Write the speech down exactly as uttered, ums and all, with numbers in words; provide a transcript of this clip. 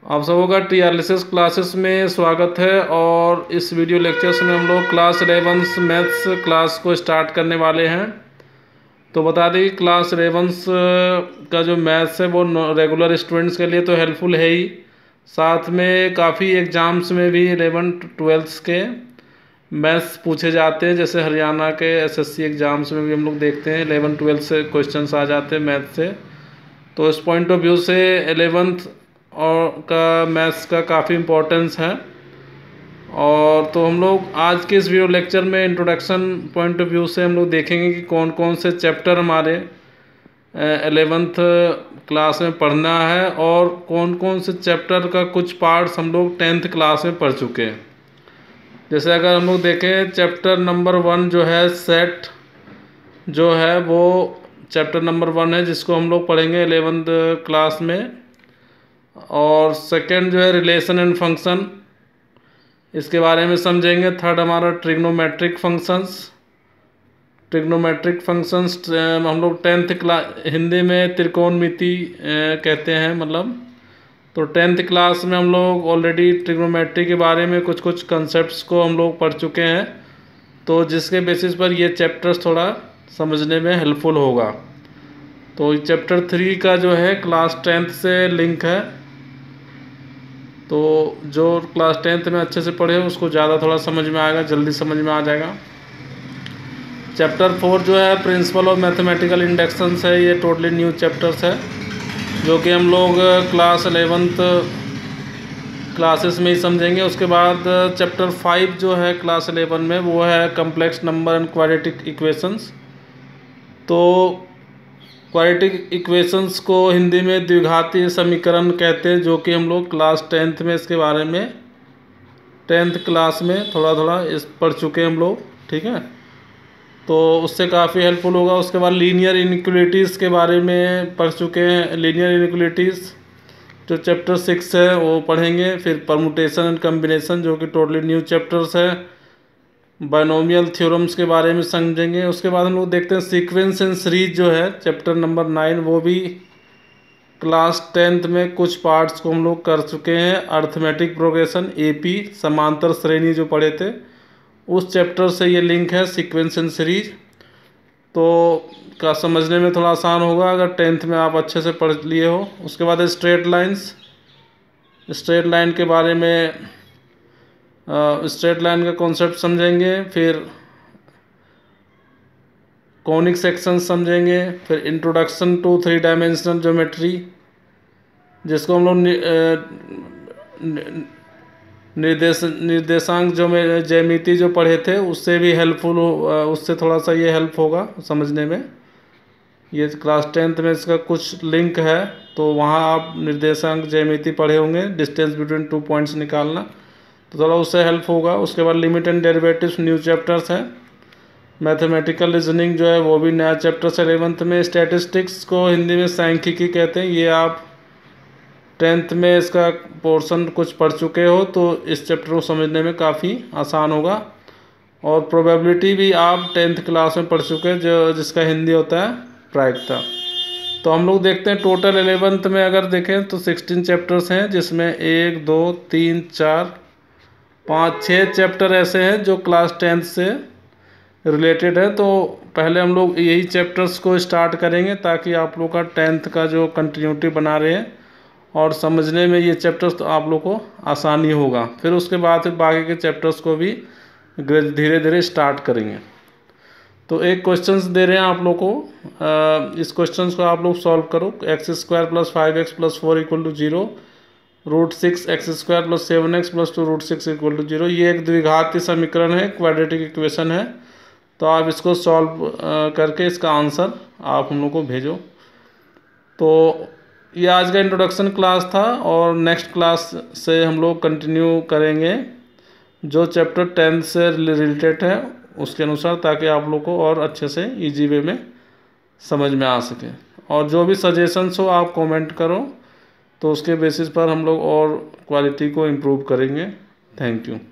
आप सबों का T R L S S classes में स्वागत है। और इस वीडियो लेक्चर्स में हम लोग क्लास इलेवंथ मैथ्स क्लास को स्टार्ट करने वाले हैं। तो बता दें कि क्लास इलेवंथ का जो मैथ्स है वो रेगुलर स्टूडेंट्स के लिए तो हेल्पफुल है ही, साथ में काफ़ी एग्ज़ाम्स में भी इलेवंथ ट्वेल्थ के मैथ्स पूछे जाते हैं। जैसे हरियाणा के एस एस सी एग्ज़ाम्स में भी हम लोग देखते हैं इलेवन ट्वेल्थ से क्वेश्चंस आ जाते हैं मैथ से। तो इस पॉइंट ऑफ व्यू से एलेवंथ और का मैथ्स का काफ़ी इम्पोर्टेंस है। और तो हम लोग आज के इस वीडियो लेक्चर में इंट्रोडक्शन पॉइंट ऑफ व्यू से हम लोग देखेंगे कि कौन कौन से चैप्टर हमारे एलेवंथ क्लास में पढ़ना है और कौन कौन से चैप्टर का कुछ पार्ट्स हम लोग टेंथ क्लास में पढ़ चुके हैं। जैसे अगर हम लोग देखें चैप्टर नंबर वन जो है सेट जो है वो चैप्टर नंबर वन है जिसको हम लोग पढ़ेंगे एलेवंथ क्लास में। और सेकंड जो है रिलेशन एंड फंक्शन, इसके बारे में समझेंगे। थर्ड हमारा ट्रिग्नोमेट्रिक फंक्शंस। ट्रिग्नोमेट्रिक फंक्शंस हम लोग टेंथ क्लास हिंदी में त्रिकोणमिति कहते हैं मतलब। तो टेंथ क्लास में हम लोग ऑलरेडी ट्रिग्नोमेट्री के बारे में कुछ कुछ कंसेप्ट्स को हम लोग पढ़ चुके हैं, तो जिसके बेसिस पर ये चैप्टर्स थोड़ा समझने में हेल्पफुल होगा। तो चैप्टर थ्री का जो है क्लास टेंथ से लिंक है, तो जो क्लास टेंथ में अच्छे से पढ़े उसको ज़्यादा थोड़ा समझ में आएगा, जल्दी समझ में आ जाएगा। चैप्टर फोर जो है प्रिंसिपल ऑफ मैथमेटिकल इंडक्शंस है, ये टोटली न्यू चैप्टर्स है जो कि हम लोग क्लास एलेवंथ क्लासेस में ही समझेंगे। उसके बाद चैप्टर फाइव जो है क्लास एलेवन में वो है complex number and quadratic equations. तो क्वाड्रेटिक इक्वेशंस को हिंदी में द्विघातीय समीकरण कहते हैं, जो कि हम लोग क्लास टेंथ में इसके बारे में टेंथ क्लास में थोड़ा थोड़ा इस पढ़ चुके हैं हम लोग, ठीक है। तो उससे काफ़ी हेल्पफुल होगा। उसके बाद लीनियर इनइक्वलिटीज़ के बारे में पढ़ चुके हैं। लीनियर इनइक्वलिटीज़ जो चैप्टर सिक्स है वो पढ़ेंगे। फिर परमुटेशन एंड कम्बिनेशन जो कि टोटली न्यू चैप्टर्स है। बाइनोमियल थ्योरम्स के बारे में समझेंगे। उसके बाद हम लोग देखते हैं सीक्वेंस एंड सीरीज जो है चैप्टर नंबर नाइन, वो भी क्लास टेंथ में कुछ पार्ट्स को हम लोग कर चुके हैं। अर्थमेटिक प्रोग्रेशन एपी समांतर श्रेणी जो पढ़े थे उस चैप्टर से ये लिंक है सीक्वेंस एंड सीरीज, तो का समझने में थोड़ा आसान होगा अगर टेंथ में आप अच्छे से पढ़ लिए हो। उसके बाद स्ट्रेट लाइंस, स्ट्रेट लाइन के बारे में स्ट्रेट लाइन का कॉन्सेप्ट समझेंगे। फिर कॉनिक सेक्शन समझेंगे। फिर introduction to three dimensional geometry, जिसको हम लोग निर्देश निर्देशांक जो में ज्यामिति जो पढ़े थे उससे भी हेल्पफुल हो, उससे थोड़ा सा ये हेल्प होगा समझने में। ये क्लास टेंथ में इसका कुछ लिंक है, तो वहाँ आप निर्देशांक ज्यामिति पढ़े होंगे, डिस्टेंस बिटवीन टू पॉइंट्स निकालना, तो थोड़ा उससे हेल्प होगा। उसके बाद limit and derivatives new chapters हैं। मैथमेटिकल रीजनिंग जो है वो भी नया चैप्टर्स है इलेवंथ में। स्टैटिस्टिक्स को हिंदी में सांख्यिकी कहते हैं, ये आप टेंथ में इसका पोर्शन कुछ पढ़ चुके हो तो इस चैप्टर को समझने में काफ़ी आसान होगा। और प्रोबेबिलिटी भी आप टेंथ क्लास में पढ़ चुके हैं, जो जिसका हिंदी होता है प्रायिकता। तो हम लोग देखते हैं टोटल एलेवंथ में अगर देखें तो सिक्सटीन चैप्टर्स हैं, जिसमें एक दो तीन चार पाँच छः चैप्टर ऐसे हैं जो क्लास टेंथ से रिलेटेड है। तो पहले हम लोग यही चैप्टर्स को स्टार्ट करेंगे ताकि आप लोग का टेंथ का जो कंटिन्यूटी बना रहे और समझने में ये चैप्टर्स तो आप लोग को आसानी होगा। फिर उसके बाद फिर बाकी के चैप्टर्स को भी धीरे धीरे स्टार्ट करेंगे। तो एक क्वेश्चंस दे रहे हैं आप लोग को, इस क्वेश्चंस को आप लोग सॉल्व करो। X square plus five x plus four equal to zero, root six x square plus seven x plus two root six equal to zero. ये एक द्विघातीय समीकरण है, क्वाड्रेटिक इक्वेशन है। तो आप इसको सॉल्व करके इसका आंसर आप हम लोग को भेजो। तो ये आज का इंट्रोडक्शन क्लास था और नेक्स्ट क्लास से हम लोग कंटिन्यू करेंगे जो चैप्टर टेंथ से रिलेटेड है उसके अनुसार, ताकि आप लोग को और अच्छे से इजी वे में समझ में आ सके। और जो भी सजेशंस हो आप कमेंट करो, तो उसके बेसिस पर हम लोग और क्वालिटी को इम्प्रूव करेंगे। Thank you.